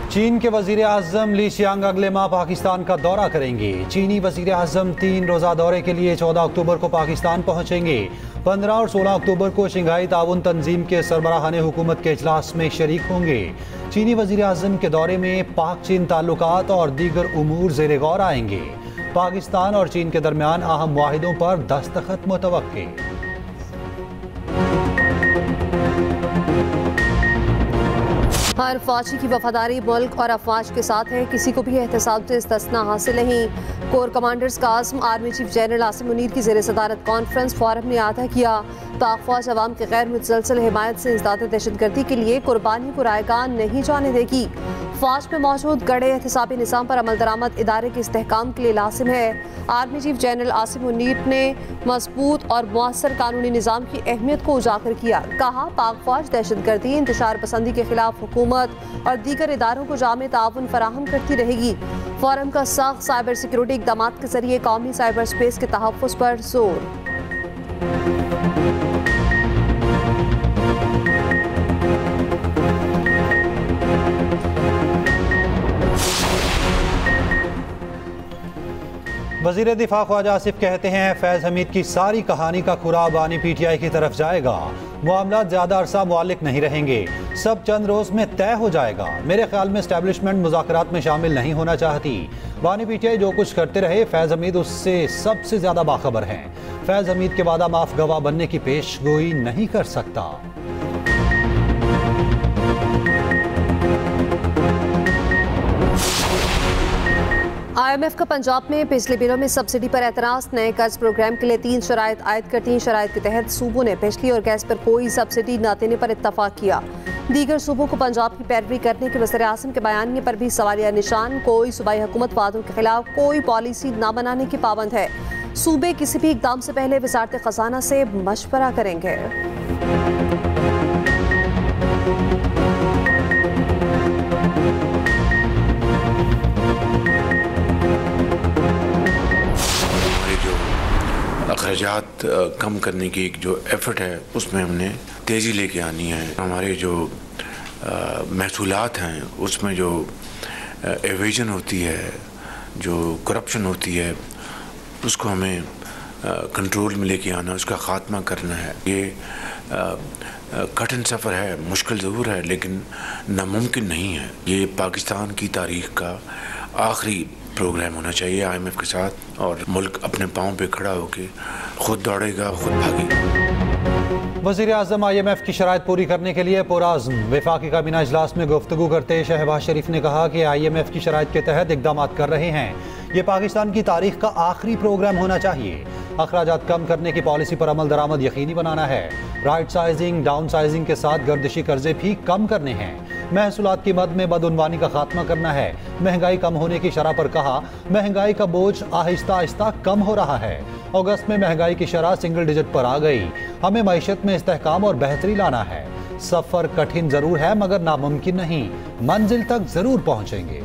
चीन के वजीर आजम ली शियांग अगले माह पाकिस्तान का दौरा करेंगे। चीनी वजीर आजम 3 रोज़ा दौरे के लिए 14 अक्टूबर को पाकिस्तान पहुंचेंगे। 15 और 16 अक्टूबर को शंघाई ताउन तंजीम के सरबराहान हुकूमत के इजलास में शरीक होंगे। चीनी वजीर आजम के दौरे में पाक चीन ताल्लुकात और दीगर उमूर ज़ेरे गौर आएंगे। पाकिस्तान और चीन के दरमियान अहम मुआहिदों पर दस्तखत मुतवक्के। हर फौजी की वफादारी मुल्क और अफवाज के साथ है, किसी को भी एहतसाब से इस्तिस्ना हासिल नहीं। कोर कमांडर्स का आज़म army chief general Asim Munir की ज़ेर सदारत कॉन्फ्रेंस फोरम ने अहदा किया। पाक फौज अवाम के गैर मुतसलसल हिमायत से इंसदाद दहशतगर्दी के लिए कुर्बानी को रायगा नहीं जाने देगी। फौज में मौजूद गड़े एहतसाबी निज़ाम पर अमल दरामद इदारे के इस्तेहकाम के लिए लाजिम है। Army chief general Asim Munir ने मजबूत और मुअस्सर कानूनी निज़ाम की अहमियत को उजागर किया। कहा, पाक फौज दहशतगर्दी, इंतशार पसंदी के खिलाफ हुकूमत और दीगर इदारों को जामे ताउन फराहम करती रहेगी। फोरम का सख्त साइबर सिक्योरिटी इक़दाम के जरिए कौमी साइबर स्पेस के तहफ़्फ़ुज़ पर जोर। वज़ीर दिफा ख्वाजा आसिफ कहते हैं, फैज़ हमीद की सारी कहानी का खुरा बानी PTI की तरफ जाएगा। मामला ज़्यादा अरसा मुअल्लिक नहीं रहेंगे, सब चंद रोज़ में तय हो जाएगा। मेरे ख्याल में एस्टेब्लिशमेंट मुज़ाकरात में शामिल नहीं होना चाहती। बानी PTI जो कुछ करते रहे, फैज़ हमीद उससे सबसे ज़्यादा बाखबर हैं। फैज़ हमीद के वादा माफ गवाह बनने की पेशगोई नहीं कर सकता। IMF का पंजाब में पिछले बिलों में सब्सिडी पर एतराज़। नए कर्ज प्रोग्राम के लिए 3 शराइत आयद करती हैं। शराइत के तहत सूबों ने बिजली और गैस पर कोई सब्सिडी न देने पर इत्तफाक किया। दीगर सूबों को पंजाब की पैरवी करने के वज़ीर आज़म के बयानिए पर भी सवालिया निशान। कोई सूबाई हुकूमत वादों के खिलाफ कोई पॉलिसी न बनाने की पाबंद है। सूबे किसी भी इक़दाम से पहले वज़ारत ख़ज़ाना से मशवरा करेंगे। अखराजात कम करने की एक जो एफर्ट है उसमें हमने तेज़ी लेके आनी है। हमारे जो महसूलात हैं उसमें जो एवेजन होती है, जो करप्शन होती है, उसको हमें कंट्रोल में लेके आना, उसका ख़ात्मा करना है। ये कठिन सफ़र है, मुश्किल ज़रूर है, लेकिन नामुमकिन नहीं है। ये पाकिस्तान की तारीख़ का आखिरी प्रोग्राम होना चाहिए IMF के साथ, और मुल्क अपने पाँव पे खड़ा होकर खुद दौड़ेगा, खुद भागेगा। वज़ीर आज़म IMF की शराइत पूरी करने के लिए पुरअज़्म। वफाकी काबीना इजलास में गुफ्तगू करते शहबाज शरीफ ने कहा कि IMF की शराइत के तहत इक़दाम कर रहे हैं। ये पाकिस्तान की तारीख़ का आखिरी प्रोग्राम होना चाहिए। अखराजात कम करने की पॉलिसी पर अमल दरामद यकीनी बनाना है। राइट साइजिंग, डाउन साइजिंग के साथ गर्दिशी कर्जे भी कम करने हैं। महसूलात की मद में बदउनवानी का खात्मा करना है। महंगाई कम होने की शरह पर कहा, महंगाई का बोझ आहिस्ता आहिस्ता कम हो रहा है। अगस्त में महंगाई की शरह सिंगल डिजिट पर आ गई। हमें मईशत में इस्तेहकाम और बेहतरी लाना है। सफ़र कठिन ज़रूर है मगर नामुमकिन नहीं, मंजिल तक ज़रूर पहुँचेंगे।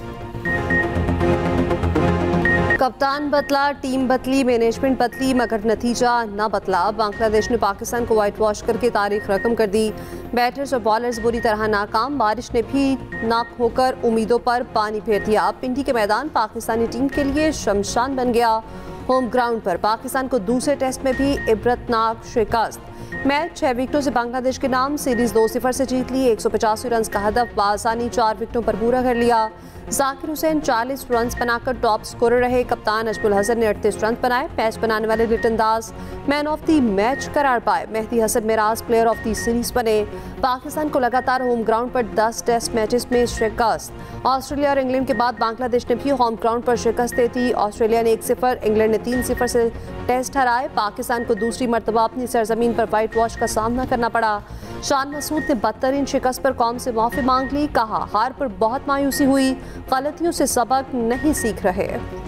कप्तान बदला, टीम बदली, मैनेजमेंट बदली, मगर नतीजा न बदला। बांग्लादेश ने पाकिस्तान को वाइट वॉश करके तारीख रकम कर दी। बैटर्स और बॉलर्स बुरी तरह नाकाम। बारिश ने भी नाक होकर उम्मीदों पर पानी फेर दिया। पिंडी के मैदान पाकिस्तानी टीम के लिए शमशान बन गया। होम ग्राउंड पर पाकिस्तान को दूसरे टेस्ट में भी इबरतनाक शिकस्त। मैच 6 विकेटों से बांग्लादेश के नाम। सीरीज 2-0 से जीत ली। 185 रन का हदफ बासानी 4 विकेटों पर पूरा कर लिया। जाकिर हुसैन 40 रन बनाकर टॉप स्कोरर रहे। कप्तान अजमुल हसन ने 38 रन बनाए। मैच बनाने वाले Liton Das man of the match करार पाए। Mehdi Hasan Miraz player of the series बने। पाकिस्तान को लगातार होम ग्राउंड पर 10 टेस्ट मैचेस में शिकस्त। ऑस्ट्रेलिया और इंग्लैंड के बाद बांग्लादेश ने भी होम ग्राउंड पर शिकस्त दे दी। ऑस्ट्रेलिया ने 1-0, इंग्लैंड ने 3-0 से टेस्ट हराए। पाकिस्तान को दूसरी मरतबा अपनी सरजमीन पर वाइट वॉश का सामना करना पड़ा। शान मसूद ने बदतरीन शिकस्त पर कौम से माफी मांग ली। कहा, हार पर बहुत मायूसी हुई, गलतियों से सबक नहीं सीख रहे।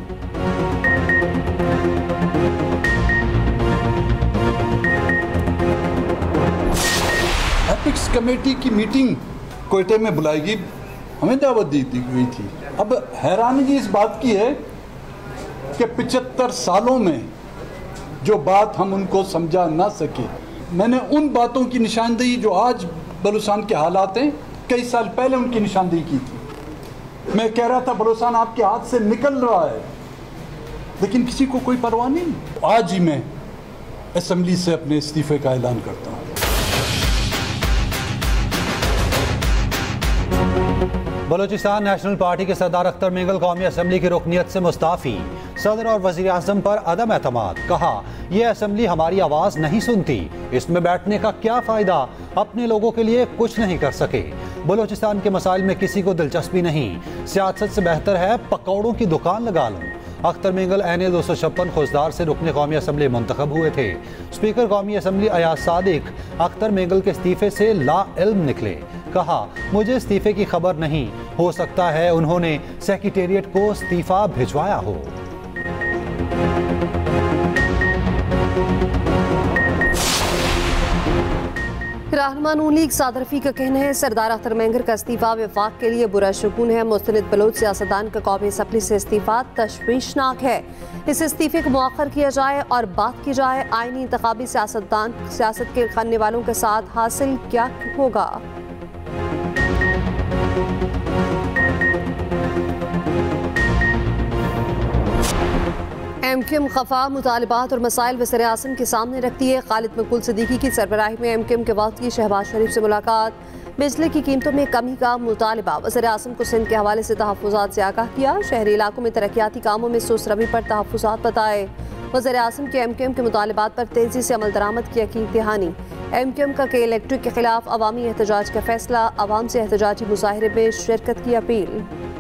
एथिक्स कमेटी की मीटिंग कोयटे में बुलाएगी, हमें दावत दी गई थी। अब हैरानगी इस बात की है कि 75 सालों में जो बात हम उनको समझा ना सके। मैंने उन बातों की निशानदेही जो आज बलूचिस्तान के हालात हैं, कई साल पहले उनकी निशानदेही की थी। मैं कह रहा था बलोचिस्तान आपके हाथ से निकल रहा है, लेकिन किसी को कोई परवाह नहीं। आज ही मैं असेंबली से अपने इस्तीफे का ऐलान करता हूँ। बलूचिस्तान नेशनल पार्टी के सरदार अख्तर मेंगल कौमी असेंबली की रुकनियत से मुस्ताफ़ी। सदर और वज़ीर आज़म पर अदम एतमाद। कहा, यह असेंबली हमारी आवाज़ नहीं सुनती, इसमें बैठने का क्या फ़ायदा, अपने लोगों के लिए कुछ नहीं कर सके। बलूचिस्तान के मसाइल में किसी को दिलचस्पी नहीं, सियासत से बेहतर है पकौड़ों की दुकान लगा लूँ। अख्तर मेंगल एन 256 खुजदार से रुकने कौमी असेंबली मुंतखब हुए थे। स्पीकर कौमी असेंबली अयाज सादिक अख्तर मेंगल के इस्तीफे से ला इल्म निकले। कहा, मुझे इस्तीफे की खबर नहीं, हो सकता है उन्होंने सेक्रेटेरिएट को इस्तीफा भिजवाया हो। रहनुमा नून लीग सादर रफी का कहना है, सरदार अख्तर मेंगल का इस्तीफा वफाक के लिए बुरा शगुन है। मुस्तनिद बलोच सियासतदान का कौमी असेंबली से इस्तीफा तशवीशनाक है। इस इस्तीफे को मुअख्खर किया जाए और बात की जाए आईनी इंतखाबी सियासत के करने वालों के साथ हासिल क्या होगा। एमक्यूएम खफा मुतालिबात और मसाइल वज़ीर-ए-आज़म के सामने रखती है। खालिद मकबूल सिद्दीकी की सरबराही में एमक्यूएम के वक्त की शहबाज शरीफ से मुलाकात। बिजली की कीमतों में कमी का मुतालिबा। वज़ीर-ए-आज़म को सिंध के हवाले से तहफ़्फ़ुज़ात से आगाह किया। शहरी इलाकों में तरक्याती कामों में सुस्त रवी पर तहफ़्फ़ुज़ात बताए। वज़ीर-ए-आज़म के एमक्यूएम के मुतालिबात पर तेज़ी से अमल दरामद की यकीन दहानी। एमक्यूएम का के इलेक्ट्रिक के खिलाफ अवामी एहतजाज का फैसला। अवाम से एहतजाजी मुजाहिरे में शिरकत की अपील।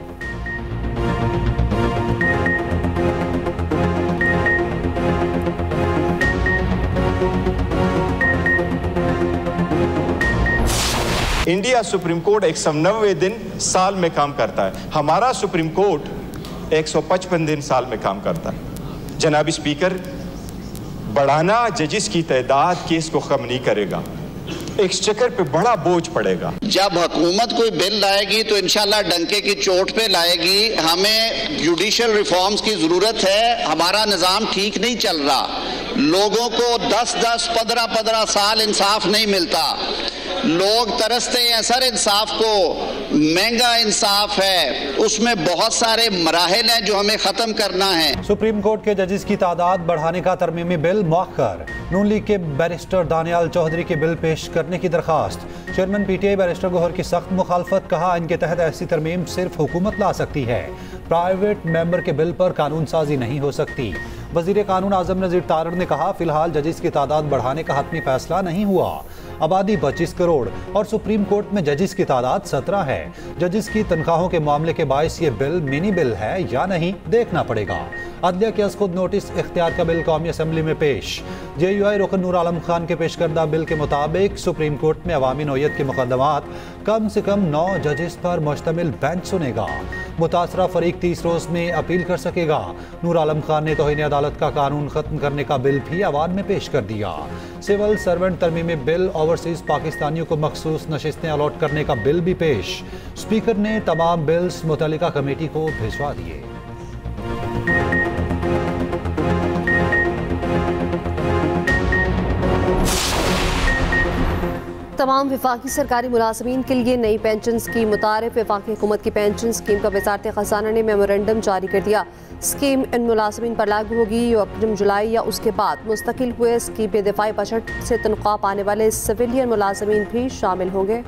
इंडिया सुप्रीम कोर्ट 190 दिन साल में काम करता है, हमारा सुप्रीम कोर्ट 155 दिन साल में काम करता है। जनाब स्पीकर, बढ़ाना जजिस की तादाद केस को कम नहीं करेगा, एक्सचेकर पे बड़ा बोझ पड़ेगा। जब हुकूमत कोई बिल लाएगी तो इंशाल्लाह डंके की चोट पे लाएगी। हमें जुडिशल रिफॉर्म्स की जरूरत है। हमारा निज़ाम ठीक नहीं चल रहा, लोगों को 10-10, 15-15 साल इंसाफ नहीं मिलता। लोग तरसते हैं सर इंसाफ को, महंगा इंसाफ है, उसमें बहुत सारे मराहिल हैं जो हमें खत्म करना है। सुप्रीम कोर्ट के जजेस की तादाद बढ़ाने का तरमीमी बिल मुअख्खर। नून लीग के बैरिस्टर दानियाल चौधरी के बिल पेश करने की दरखास्त। चेयरमैन पीटीआई बैरिस्टर गौहर की सख्त मुखालफत। कहा, इनके तहत ऐसी तरमीम सिर्फ हुकूमत ला सकती है, प्राइवेट मेंबर के बिल पर कानून साजी नहीं हो सकती। वजीर कानून आजम नज़ीर तारड़ ने कहा, फिलहाल जजेस की तादाद बढ़ाने का हतमी फैसला नहीं हुआ। आबादी 25 करोड़ और सुप्रीम कोर्ट में जजेस की तादाद 17 है। जजेस की तनख्वाहों के मामले के बायस ये बिल मिनी बिल है या नहीं, देखना पड़ेगा। अदलिया के खुद नोटिस इख्तियार का बिल कौमी असेंबली में पेश। JUI रुकन नूर आलम खान के पेश करदा बिल के मुताबिक सुप्रीम कोर्ट में अवामी नौयत के मुकदमात कम से कम 9 जजेस पर मुश्तमिल बेंच सुनेगा। मुतासरा फरीक 30 रोज में अपील कर सकेगा। नूर आलम खान ने तौहीन अदालत का कानून खत्म करने का बिल भी अवान में पेश कर दिया। सिविल सर्वेंट तरमीमी बिल, ओवरसीज पाकिस्तानियों को मखसूस नशिस्तें अलॉट करने का बिल भी पेश। स्पीकर ने तमाम बिल्स मुतल्लिका कमेटी को भिजवा दिए। तमाम वफाकी सरकारी मुलाजमीन के लिए नई पेंशन स्कीम मुतारिफ। वफाकी हुकूमत की पेंशन स्कीम का वज़ारत ख़ज़ाना ने मेमोरेंडम जारी कर दिया। स्कीम इन मुलाजमीन पर लागू होगी जो अप्रैल जुलाई या उसके बाद मुस्तकिल हुए। स्कीम में दिफाई बजट से तनख्वाह पाने वाले सिविलियन मुलाजमीन भी शामिल होंगे।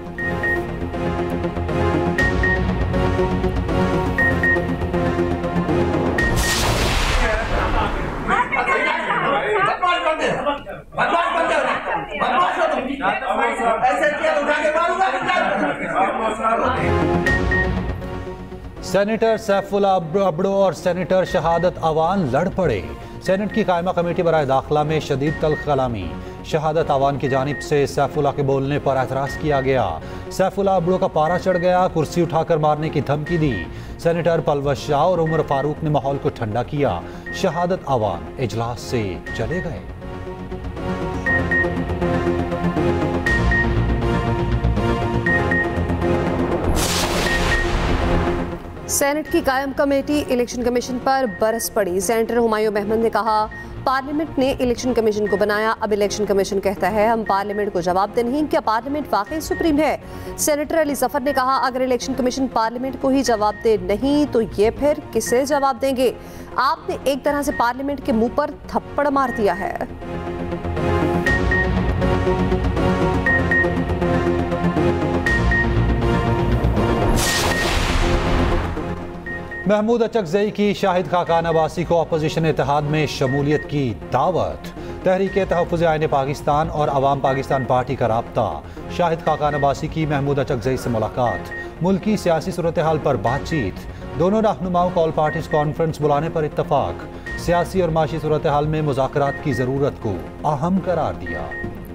सेनेटर सैफुल्ला अब्डो और सेनेटर शहादत अवान लड़ पड़े। सेनेट की कायमा कमेटी बराए दाखिला में शदीद तल्ख कलामी। शहादत अवान की जानिब से सैफुल्ला के बोलने पर एतराज़ किया गया। सैफुल्ला अब्डो का पारा चढ़ गया, कुर्सी उठाकर मारने की धमकी दी। सेनेटर परवेज शाह और उमर फारूक ने माहौल को ठंडा किया। शहादत अवान इजलास से चले गए। सेनेट की कायम कमेटी इलेक्शन कमीशन पर बरस पड़ी। सेनेटर हुमायूं महमूद ने कहा, पार्लियामेंट ने इलेक्शन कमीशन को बनाया, अब इलेक्शन कमीशन कहता है हम पार्लियामेंट को जवाब दे नहीं। क्या पार्लियामेंट वाकई सुप्रीम है? सेनेटर अली जफर ने कहा अगर इलेक्शन कमीशन पार्लियामेंट को ही जवाब दे नहीं तो ये फिर किसे जवाब देंगे? आपने एक तरह से पार्लियामेंट के मुंह पर थप्पड़ मार दिया है। महमूद अचकजई की शाहिद खाकान अब्बासी को अपोजिशन इत्तेहाद में शमूलियत की दावत। तहरीक तहफ़्फ़ुज़ आईन पाकिस्तान और अवाम पाकिस्तान पार्टी का राब्ता। शाहिद खाकान अब्बासी की महमूद अचकजई से मुलाकात, मुल्की सियासी सूरत हाल पर बातचीत। दोनों रहनुमाओं को ऑल पार्टीज कॉन्फ्रेंस बुलाने पर इत्तफाक। सियासी और माशी सूरत हाल में मुज़ाकरात की ज़रूरत को अहम करार दिया।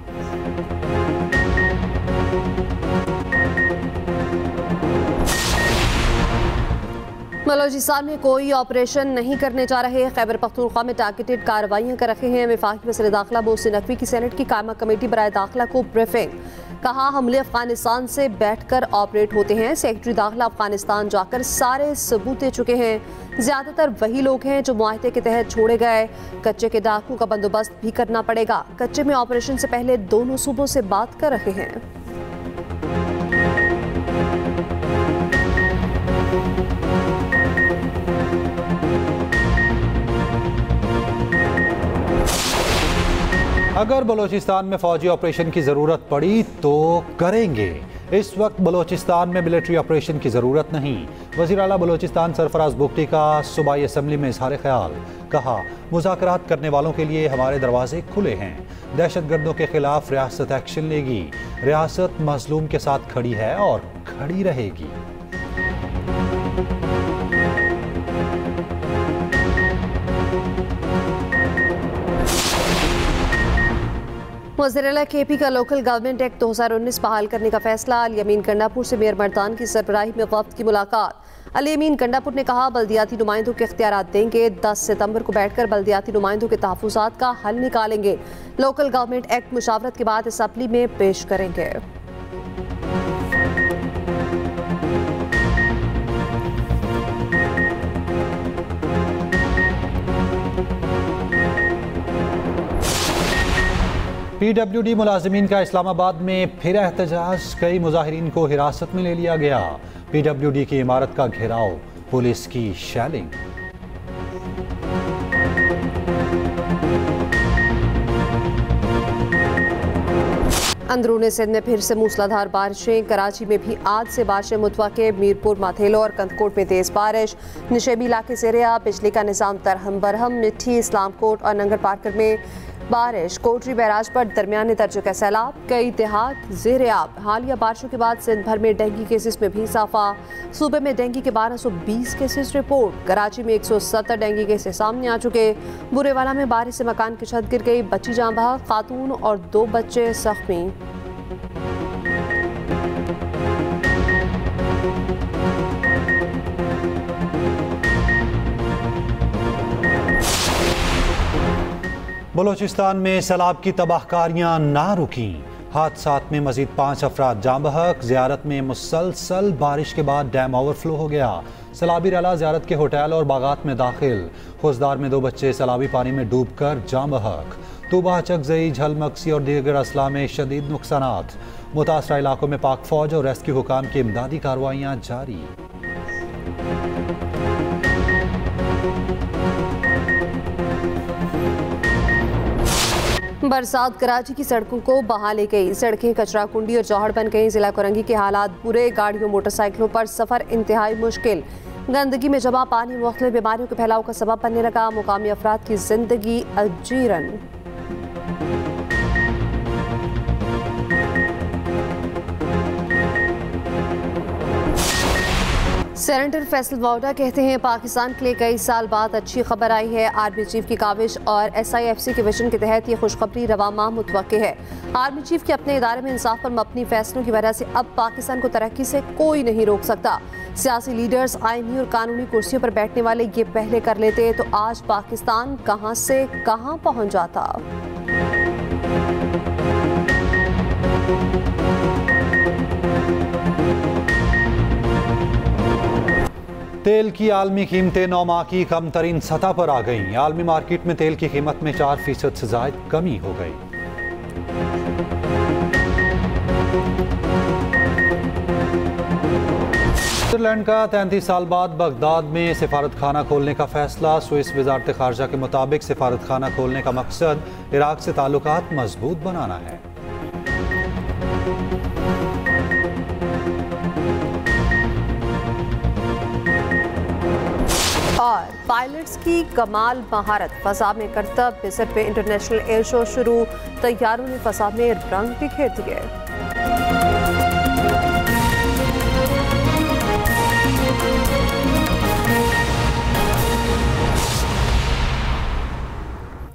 बलोचिस्तान में कोई ऑपरेशन नहीं करने जा रहे। खैबर पख्तूनख्वा में टारगेटेड कार्रवाइयां कर रहे हैं। वफाकी वज़ीर दाखिला मोहसिन नकवी की सेनेट की कायमा कमेटी बराए दाखिला को ब्रीफिंग। कहा हमले अफगानिस्तान से बैठकर ऑपरेट होते हैं। सेक्रेटरी दाखिला अफगानिस्तान जाकर सारे सबूत दे चुके हैं। ज्यादातर वही लोग हैं जो मुआहदे के तहत छोड़े गए। कच्चे के डाकू का बंदोबस्त भी करना पड़ेगा। कच्चे में ऑपरेशन से पहले दोनों सूबों से बात कर रहे हैं। अगर बलोचिस्तान में फौजी ऑपरेशन की ज़रूरत पड़ी तो करेंगे। इस वक्त बलोचिस्तान में मिलिट्री ऑपरेशन की ज़रूरत नहीं। वज़ीर आला बलोचिस्तान सरफराज बुगटी का सूबाई असम्बली में इज़हार ख्याल। कहा मुज़ाकरात करने वालों के लिए हमारे दरवाजे खुले हैं। दहशत गर्दों के खिलाफ रियासत एक्शन लेगी। रियासत मजलूम के साथ खड़ी है और खड़ी रहेगी। वज़ीर-ए-आला KP का लोकल गवर्नमेंट एक्ट 2019 बहाल करने का फैसला। अली अमीन कंडापुर से मेयर मर्दान की सरबराही में वफ्द की मुलाकात। अली अमीन कंडापुर ने कहा बल्दियाती नुमाइंदों के इख्तियारात देंगे। 10 सितंबर को बैठकर बल्दियाती नुमाइंदों के तहफ़्फ़ुज़ात का हल निकालेंगे। लोकल गवर्नमेंट एक्ट मुशावरत के बाद असम्बली में पेश करेंगे। PWD मुलाजिमीन का इस्लामाबाद में फिर एहतजाज। कई मुजाहिरीन को हिरासत में ले लिया गया। PWD की इमारत का घेराव, पुलिस की शैलिंग। अंदरूनी सिंध में फिर से मूसलाधार बारिशें। कराची में भी आज से बारिशें मुतवक्के। मीरपुर, माथेलो और कंदकोट में तेज बारिश। निशेबी इलाके से रिया। बिजली का निज़ाम तरहम बरहम। मिट्टी, इस्लामकोट और नंगर पार्कर में बारिश। कोटरी बैराज पर दरमियाने दर्जे का सैलाब। कई देहात ज़ेर आब। हालिया बारिशों के बाद सिंध भर में डेंगू केसेस में भी इजाफा। सूबे में डेंगू के 1220 केसेस रिपोर्ट। कराची में 170 डेंगू केसेस सामने आ चुके। बुरेवाला में बारिश से मकान की छत गिर गई, बच्ची जाँ बहक। खातून और 2 बच्चे जख्मी। बलोचिस्तान में सैलाब की तबाहकारियां ना रुकी। हादसात में मजीद 5 अफराद जाँ बहक। ज़ियारत में मुसलसल बारिश के बाद डैम ओवरफ्लो हो गया। सैलाबी रैला ज़ियारत के होटल और बागात में दाखिल। खुशदार में 2 बच्चे सैलाबी पानी में डूब कर जाँ बहक। तूबा, चकजई, झलमक्सी और दीगर अजला में शदीद नुकसानात। मुतासरा इलाकों में पाक फौज और रेस्क्यू हुकाम की इमदादी कार्रवाइयाँ जारी। बरसात कराची की सड़कों को बहा ले गई। सड़कें कचरा कुंडी और जौहड़ बन गई। जिला कोरंगी के हालात बुरे। गाड़ियों, मोटरसाइकिलों पर सफर इंतहाई मुश्किल। गंदगी में जमा पानी मुख्तलिफ बीमारियों के फैलाव का सबब बनने लगा। मुकामी अफराद की जिंदगी अजीरन। सेनेटर फैसल वाउडा कहते हैं पाकिस्तान के लिए कई साल बाद अच्छी खबर आई है। आर्मी चीफ की काविश और SIFC के विजन के तहत ये खुशखबरी रवा माह मुतवक्के है। आर्मी चीफ के अपने इदारे में इंसाफ पर मबनी फैसलों की वजह से अब पाकिस्तान को तरक्की से कोई नहीं रोक सकता। सियासी लीडर्स आईनी और कानूनी कुर्सियों पर बैठने वाले ये पहले कर लेते तो आज पाकिस्तान कहां से कहां पहुंच जाता। तेल की आलमी कीमतें 9 माह की कम तरीन सतह पर आ गईं। आलमी मार्केट में तेल की कीमत में 4% से ज़ायद कमी हो गई। स्विट्जरलैंड का 33 साल बाद बगदाद में सिफारत खाना खोलने का फैसला। स्विस वजारत खारजा के मुताबिक सिफारत खाना खोलने का मकसद इराक से ताल्लुकात मजबूत बनाना है। और पायलट्स की कमाल महारत, फजा में करतब बिसर पे इंटरनेशनल एयर शो शुरू। तैयारों ने फजा में रंग बिखेर दिए।